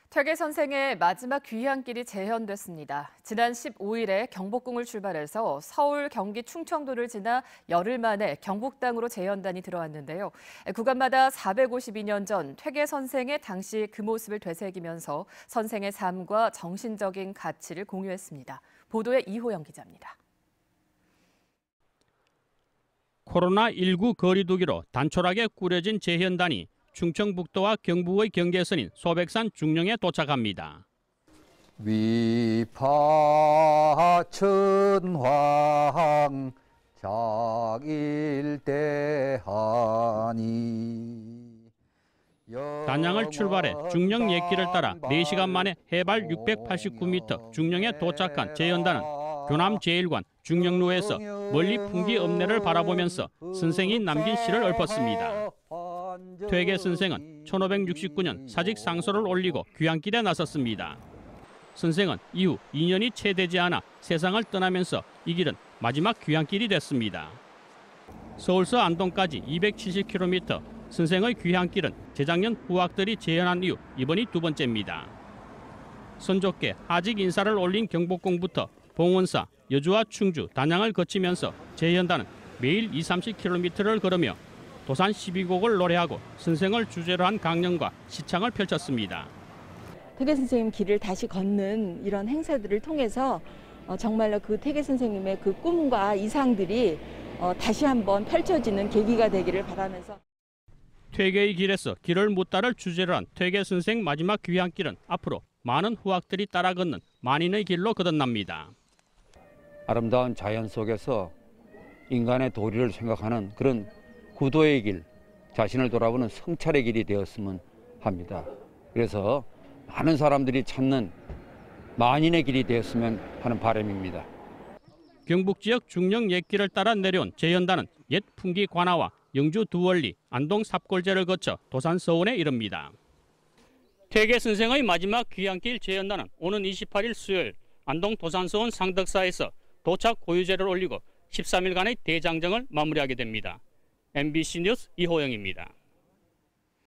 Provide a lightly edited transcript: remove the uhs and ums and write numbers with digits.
퇴계 선생의 마지막 귀향길이 재현됐습니다. 지난 15일에 경복궁을 출발해서 서울, 경기, 충청도를 지나 열흘 만에 경북당으로 재현단이 들어왔는데요. 구간마다 452년 전 퇴계 선생의 당시 그 모습을 되새기면서 선생의 삶과 정신적인 가치를 공유했습니다. 보도에 이호영 기자입니다. 코로나19 거리두기로 단촐하게 꾸려진 재현단이 충청북도와 경북의 경계선인 소백산 중령에 도착합니다. 위파천황 작일대하니 단양을 출발해 중령 옛길을 따라 4시간 만에 해발 689m 중령에 도착한 재현단은 교남 제1관 중령로에서 멀리 풍기 읍내를 바라보면서 선생이 남긴 시를 읊었습니다. 퇴계 선생은 1569년 사직 상소를 올리고 귀향길에 나섰습니다. 선생은 이후 2년이 채 되지 않아 세상을 떠나면서 이 길은 마지막 귀향길이 됐습니다. 서울서 안동까지 270km, 선생의 귀향길은 재작년 후학들이 재현한 이후 이번이 두 번째입니다. 선조께 하직 인사를 올린 경복궁부터 봉원사, 여주와 충주, 단양을 거치면서 재현단은 매일 20-30km를 걸으며 도산 12곡을 노래하고 선생을 주제로 한 강연과 시창을 펼쳤습니다. 퇴계 선생님 길을 다시 걷는 이런 행사들을 통해서 정말로 그 퇴계 선생님의 그 꿈과 이상들이 다시 한번 펼쳐지는 계기가 되기를 바라면서 퇴계의 길에서 길을 못 따를 주제로 한 퇴계 선생 마지막 귀향길은 앞으로 많은 후학들이 따라 걷는 만인의 길로 거듭납니다. 아름다운 자연 속에서 인간의 도리를 생각하는 그런 구도의 길, 자신을 돌아보는 성찰의 길이 되었으면 합니다. 그래서 많은 사람들이 찾는 만인의 길이 되었으면 하는 바람입니다. 경북 지역 중령 옛길을 따라 내려온 재현단은 옛 풍기 관아와 영주 두월리, 안동 삽골제를 거쳐 도산 서원에 이릅니다. 퇴계 선생의 마지막 귀향길 재현단은 오는 28일 수요일 안동 도산서원 상덕사에서 도착 고유제를 올리고 13일간의 대장정을 마무리하게 됩니다. MBC 뉴스 이호영입니다.